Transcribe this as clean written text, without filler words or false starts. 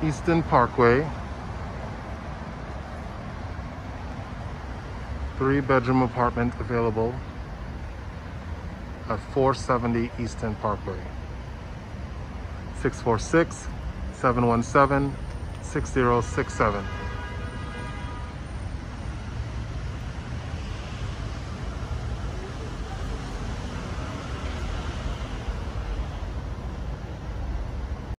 Easton Parkway. 3-bedroom apartment available at 470 Easton Parkway. 646-717-6067.